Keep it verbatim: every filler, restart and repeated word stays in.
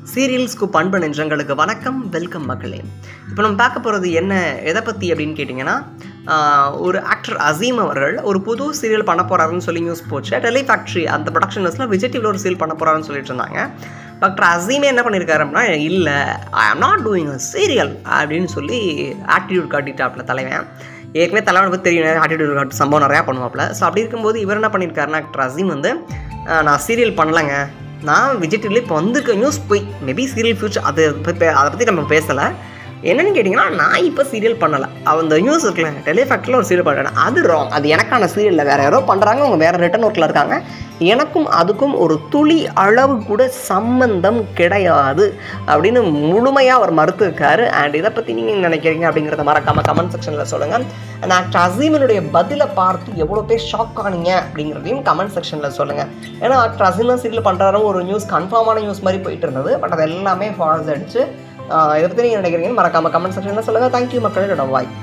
சீரியல்ஸ்க்கு பண்பு நெஞ்சங்களுக்கு வணக்கம், வெல்கம் மக்களே. இப்போ நம்ம பார்க்க போகிறது என்ன எதை பற்றி அப்படின்னு கேட்டிங்கன்னா, ஒரு ஆக்டர் அசீம் அவர்கள் ஒரு புது சீரியல் பண்ண போகிறாருன்னு சொல்லி நியூஸ் போச்சு. டெலி ஃபேக்ட்ரி அந்த ப்ரொடக்ஷன் ஹவுஸில் விஜய் டிவியில் ஒரு சீரியல் பண்ண போகிறாருன்னு சொல்லிட்டு இருந்தாங்க. டாக்டர் அசீமே என்ன பண்ணியிருக்காரு அப்படின்னா, இல்லை ஐ am not doing a serial அப்படின்னு சொல்லி ஆட்டிடியூட் காட்டிட்டாப்ல தலைவன். ஏற்கனவே தலைவனை பற்றி தெரியும், ஆட்டிடியூட் காட்டு சம்பவம் நிறையா பண்ணுவாப்ல. ஸோ அப்படி இருக்கும்போது இவர் என்ன பண்ணியிருக்காருன்னா, ஆக்டர் அசீம் வந்து நான் சீரியல் பண்ணலைங்க, நான் விஜய் டிவியில் இப்போ வந்துருக்க நியூஸ் போய் மேபி சீரியல் ஃபியூச்சர் அது அதை பற்றி நம்ம பேசலை. என்னென்னு கேட்டிங்கன்னா, நான் இப்போ சீரியல் பண்ணலை, அந்த நியூஸ் இருக்குல்ல டெலி ஃபேக்ட்ரியில் ஒரு சீரியல் பண்ணுறேன், அது ராங், அது எனக்கான சீரியலில் வேறு யாரோ பண்ணுறாங்க, அவங்க வேறு ரிட்டன் ஒர்க்கில் இருக்காங்க, எனக்கும் அதுக்கும் ஒரு துளி அளவு கூட சம்பந்தம் கிடையாது அப்படின்னு முழுமையாக அவர் மறுத்துருக்காரு. அண்ட் இதை பற்றி நீங்கள் நினைக்கிறீங்க அப்படிங்கிறத மறக்காமல் கமெண்ட் செக்ஷனில் சொல்லுங்கள். அந்த ஆக்டர் அசீமனுடைய பதிலை பார்த்து எவ்வளோ பேர் ஷாக் ஆனீங்க அப்படிங்கிறதையும் கமெண்ட் செக்ஷனில் சொல்லுங்கள். ஏன்னா ஆக்டர் அசீம் சீரியல் பண்ணுறாரு ஒரு நியூஸ் கன்ஃபார்மான நியூஸ் மாதிரி போயிட்டு இருந்தது, பட் அது எல்லாமே ஃபால்ஸ் அடிச்சு. இதை பற்றி நீங்கள் நினைக்கிறீங்கன்னு மறக்காமல் கமெண்ட் செக்ஷனில் சொல்லுங்கள். தேங்க்யூ மக்களே, வாய்.